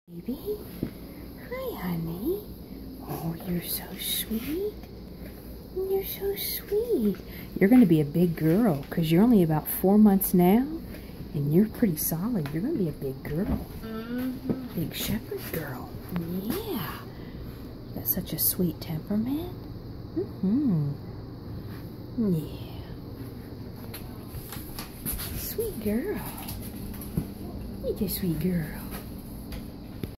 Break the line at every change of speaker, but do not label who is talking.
Baby, hi honey. Oh, you're so sweet. You're so sweet. You're going to be a big girl because you're only about 4 months now and you're pretty solid. You're going to be a big girl. Big shepherd girl. Yeah. You got such a sweet temperament. Yeah. Sweet girl. You're a sweet girl.